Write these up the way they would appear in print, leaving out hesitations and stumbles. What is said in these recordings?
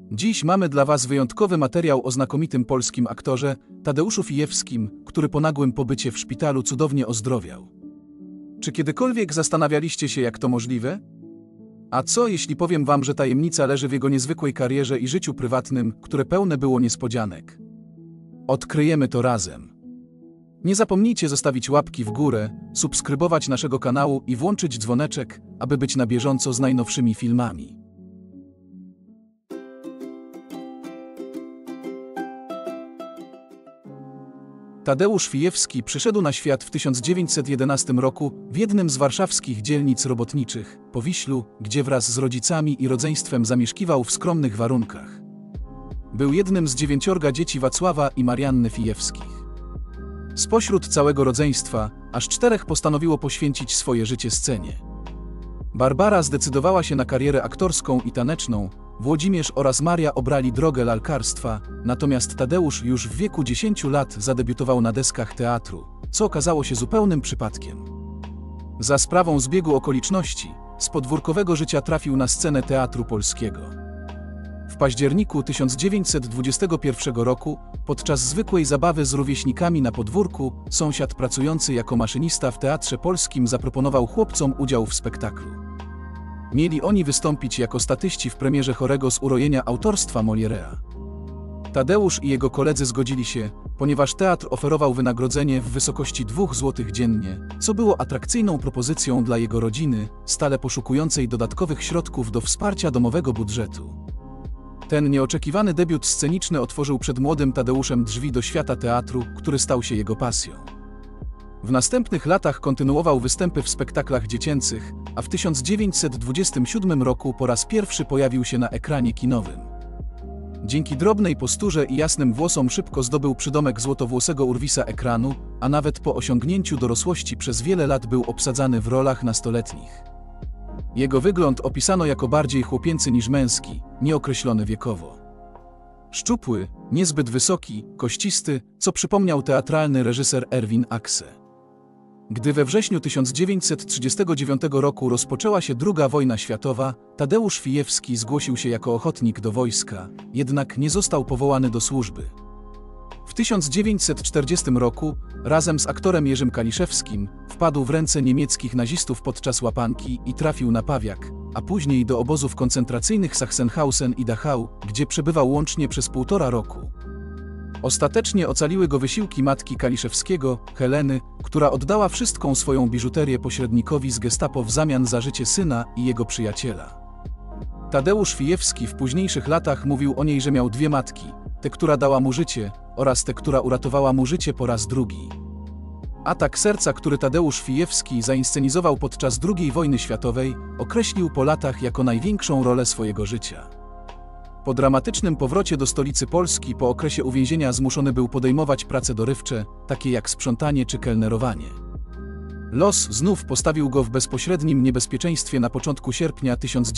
Dziś mamy dla Was wyjątkowy materiał o znakomitym polskim aktorze Tadeuszu Fijewskim, który po nagłym pobycie w szpitalu cudownie ozdrowiał. Czy kiedykolwiek zastanawialiście się, jak to możliwe? A co, jeśli powiem Wam, że tajemnica leży w jego niezwykłej karierze i życiu prywatnym, które pełne było niespodzianek? Odkryjemy to razem. Nie zapomnijcie zostawić łapki w górę, subskrybować naszego kanału i włączyć dzwoneczek, aby być na bieżąco z najnowszymi filmami. Tadeusz Fijewski przyszedł na świat w 1911 roku w jednym z warszawskich dzielnic robotniczych, Powiślu, gdzie wraz z rodzicami i rodzeństwem zamieszkiwał w skromnych warunkach. Był jednym z 9 dzieci Wacława i Marianny Fijewskich. Spośród całego rodzeństwa, aż 4 postanowiło poświęcić swoje życie scenie. Barbara zdecydowała się na karierę aktorską i taneczną, Włodzimierz oraz Maria obrali drogę lalkarstwa, natomiast Tadeusz już w wieku 10 lat zadebiutował na deskach teatru, co okazało się zupełnym przypadkiem. Za sprawą zbiegu okoliczności, z podwórkowego życia trafił na scenę Teatru Polskiego. W październiku 1921 roku, podczas zwykłej zabawy z rówieśnikami na podwórku, sąsiad pracujący jako maszynista w Teatrze Polskim zaproponował chłopcom udział w spektaklu. Mieli oni wystąpić jako statyści w premierze chorego z urojenia autorstwa Molière'a. Tadeusz i jego koledzy zgodzili się, ponieważ teatr oferował wynagrodzenie w wysokości 2 zł dziennie, co było atrakcyjną propozycją dla jego rodziny, stale poszukującej dodatkowych środków do wsparcia domowego budżetu. Ten nieoczekiwany debiut sceniczny otworzył przed młodym Tadeuszem drzwi do świata teatru, który stał się jego pasją. W następnych latach kontynuował występy w spektaklach dziecięcych, a w 1927 roku po raz pierwszy pojawił się na ekranie kinowym. Dzięki drobnej posturze i jasnym włosom szybko zdobył przydomek złotowłosego urwisa ekranu, a nawet po osiągnięciu dorosłości przez wiele lat był obsadzany w rolach nastoletnich. Jego wygląd opisano jako bardziej chłopięcy niż męski, nieokreślony wiekowo. Szczupły, niezbyt wysoki, kościsty, co przypomniał teatralny reżyser Erwin Akse. Gdy we wrześniu 1939 roku rozpoczęła się II wojna światowa, Tadeusz Fijewski zgłosił się jako ochotnik do wojska, jednak nie został powołany do służby. W 1940 roku, razem z aktorem Jerzym Kaliszewskim, wpadł w ręce niemieckich nazistów podczas łapanki i trafił na Pawiak, a później do obozów koncentracyjnych Sachsenhausen i Dachau, gdzie przebywał łącznie przez 1,5 roku. Ostatecznie ocaliły go wysiłki matki Kaliszewskiego, Heleny, która oddała wszystką swoją biżuterię pośrednikowi z Gestapo w zamian za życie syna i jego przyjaciela. Tadeusz Fijewski w późniejszych latach mówił o niej, że miał 2 matki, tę, która dała mu życie, oraz tę, która uratowała mu życie po raz drugi. Atak serca, który Tadeusz Fijewski zainscenizował podczas II wojny światowej, określił po latach jako największą rolę swojego życia. Po dramatycznym powrocie do stolicy Polski po okresie uwięzienia zmuszony był podejmować prace dorywcze, takie jak sprzątanie czy kelnerowanie. Los znów postawił go w bezpośrednim niebezpieczeństwie na początku sierpnia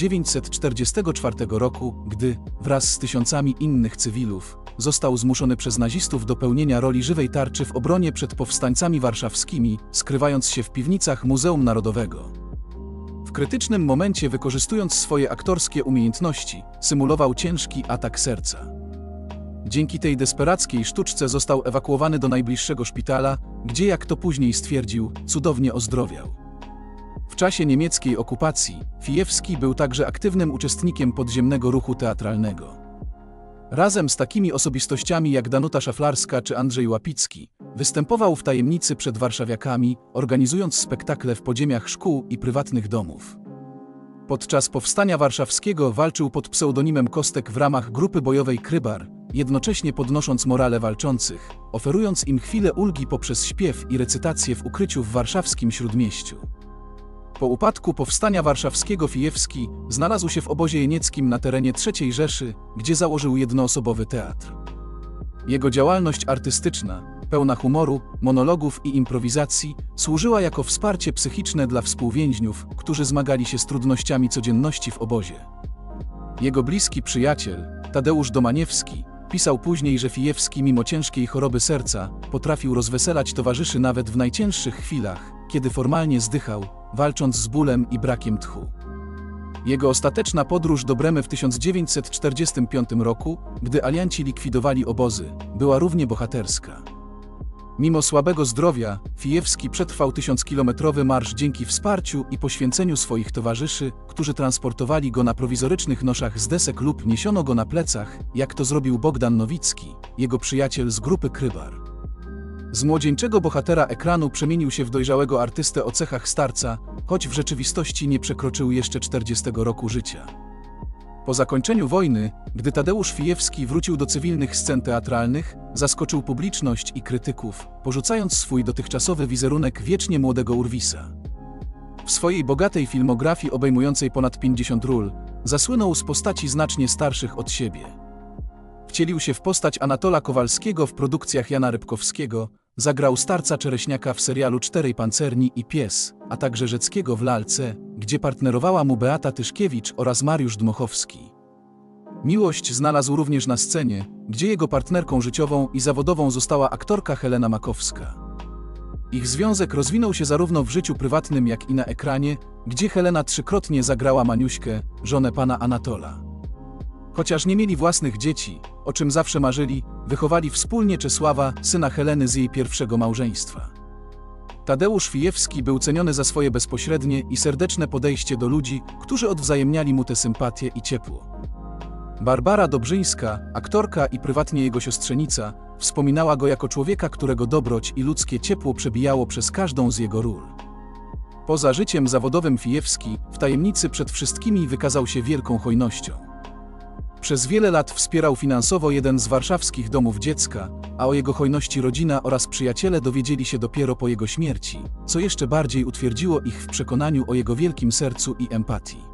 1944 roku, gdy, wraz z tysiącami innych cywilów, został zmuszony przez nazistów do pełnienia roli żywej tarczy w obronie przed powstańcami warszawskimi, skrywając się w piwnicach Muzeum Narodowego. W krytycznym momencie, wykorzystując swoje aktorskie umiejętności, symulował ciężki atak serca. Dzięki tej desperackiej sztuczce został ewakuowany do najbliższego szpitala, gdzie, jak to później stwierdził, cudownie ozdrowiał. W czasie niemieckiej okupacji Fijewski był także aktywnym uczestnikiem podziemnego ruchu teatralnego. Razem z takimi osobistościami jak Danuta Szaflarska czy Andrzej Łapicki występował w tajemnicy przed warszawiakami, organizując spektakle w podziemiach szkół i prywatnych domów. Podczas powstania warszawskiego walczył pod pseudonimem Kostek w ramach grupy bojowej Krybar, jednocześnie podnosząc morale walczących, oferując im chwilę ulgi poprzez śpiew i recytację w ukryciu w warszawskim Śródmieściu. Po upadku powstania warszawskiego Fijewski znalazł się w obozie jenieckim na terenie III Rzeszy, gdzie założył jednoosobowy teatr. Jego działalność artystyczna, pełna humoru, monologów i improwizacji, służyła jako wsparcie psychiczne dla współwięźniów, którzy zmagali się z trudnościami codzienności w obozie. Jego bliski przyjaciel, Tadeusz Domaniewski, pisał później, że Fijewski mimo ciężkiej choroby serca potrafił rozweselać towarzyszy nawet w najcięższych chwilach, kiedy formalnie zdychał, walcząc z bólem i brakiem tchu. Jego ostateczna podróż do Bremy w 1945 roku, gdy alianci likwidowali obozy, była równie bohaterska. Mimo słabego zdrowia, Fijewski przetrwał 1000-kilometrowy marsz dzięki wsparciu i poświęceniu swoich towarzyszy, którzy transportowali go na prowizorycznych noszach z desek lub niesiono go na plecach, jak to zrobił Bogdan Nowicki, jego przyjaciel z grupy Krybar. Z młodzieńczego bohatera ekranu przemienił się w dojrzałego artystę o cechach starca, choć w rzeczywistości nie przekroczył jeszcze 40 roku życia. Po zakończeniu wojny, gdy Tadeusz Fijewski wrócił do cywilnych scen teatralnych, zaskoczył publiczność i krytyków, porzucając swój dotychczasowy wizerunek wiecznie młodego urwisa. W swojej bogatej filmografii obejmującej ponad 50 ról, zasłynął z postaci znacznie starszych od siebie. Wcielił się w postać Anatola Kowalskiego w produkcjach Jana Rybkowskiego, zagrał starca Czereśniaka w serialu Czterej Pancerni i Pies, a także Rzeckiego w Lalce, gdzie partnerowała mu Beata Tyszkiewicz oraz Mariusz Dmochowski. Miłość znalazł również na scenie, gdzie jego partnerką życiową i zawodową została aktorka Helena Makowska. Ich związek rozwinął się zarówno w życiu prywatnym, jak i na ekranie, gdzie Helena trzykrotnie zagrała Maniuśkę, żonę pana Anatola. Chociaż nie mieli własnych dzieci, o czym zawsze marzyli, wychowali wspólnie Czesława, syna Heleny z jej pierwszego małżeństwa. Tadeusz Fijewski był ceniony za swoje bezpośrednie i serdeczne podejście do ludzi, którzy odwzajemniali mu tę sympatię i ciepło. Barbara Dobrzyńska, aktorka i prywatnie jego siostrzenica, wspominała go jako człowieka, którego dobroć i ludzkie ciepło przebijało przez każdą z jego ról. Poza życiem zawodowym Fijewski, w tajemnicy przed wszystkimi wykazał się wielką hojnością. Przez wiele lat wspierał finansowo jeden z warszawskich domów dziecka, a o jego hojności rodzina oraz przyjaciele dowiedzieli się dopiero po jego śmierci, co jeszcze bardziej utwierdziło ich w przekonaniu o jego wielkim sercu i empatii.